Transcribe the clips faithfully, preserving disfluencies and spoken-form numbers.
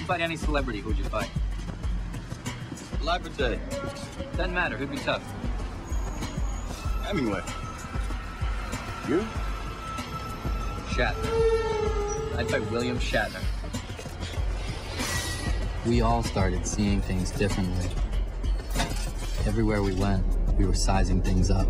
You fight any celebrity, who'd you fight? Alive or dead? Doesn't matter, who'd be tough? Hemingway. You? Shatner. I'd fight William Shatner. We all started seeing things differently. Everywhere we went, we were sizing things up.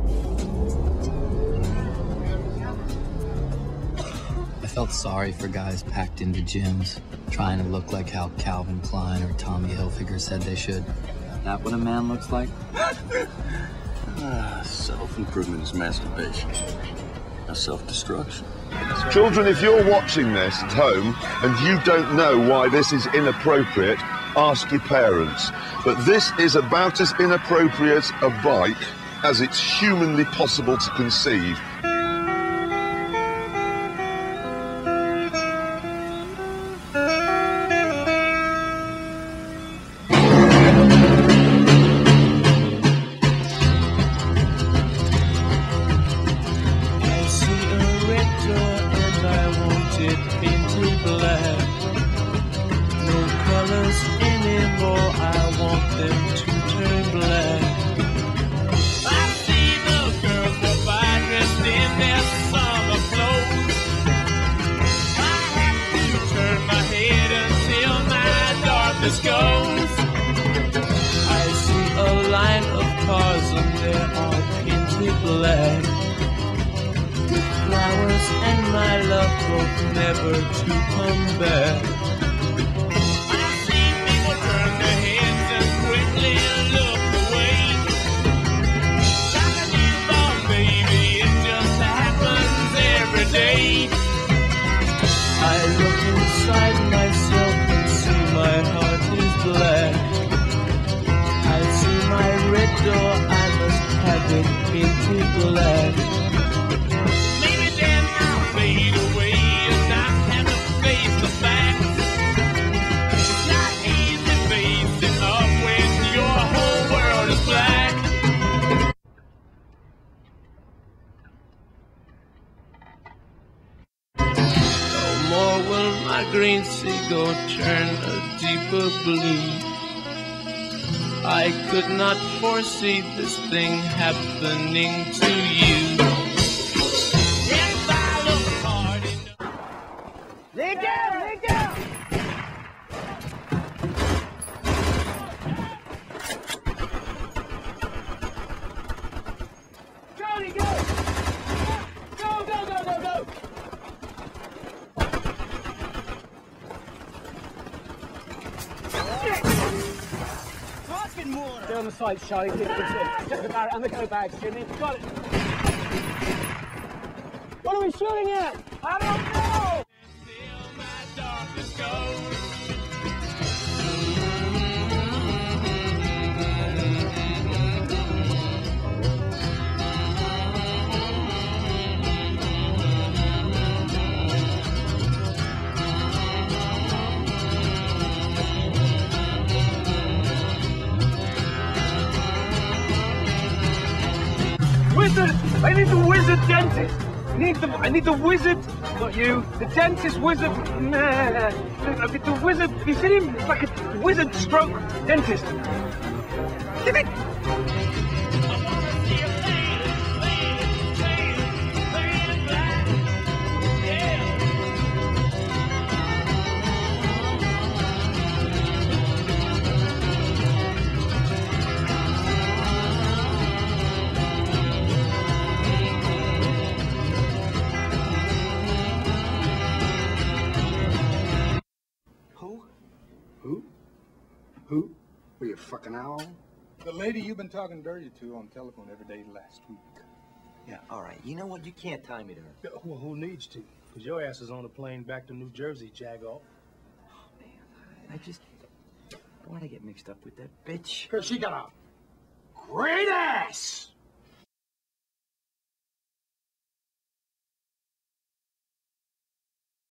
I felt sorry for guys packed into gyms, trying to look like how Calvin Klein or Tommy Hilfiger said they should. Is that what a man looks like? Ah, self-improvement is masturbation. Now self-destruction. Children, if you're watching this at home and you don't know why this is inappropriate, ask your parents. But this is about as inappropriate a bike as it's humanly possible to conceive. green seagull turn a deeper blue. I could not foresee this thing happening to you. If I look hard enough. Lay down, lay down! Johnny, go! Go, go, go, go, go! Fucking water! Stay on the side, Charlie. Keep it Just the barrel and the go bags, Jimmy. Got it. What are we shooting at? I don't know! Wizard! I need the wizard dentist! I need the I need the wizard, not you, the dentist wizard. Nah, the, the wizard. You see him? It's like a wizard stroke dentist. Give it. Who? Who? Were you a fucking owl? The lady you've been talking dirty to on the telephone every day last week. Yeah, all right. You know what? You can't tie me to her. Well, who needs to? Because your ass is on a plane back to New Jersey, Jagoff. Oh, man. I just... Why'd I get mixed up with that bitch? Because she got a great ass!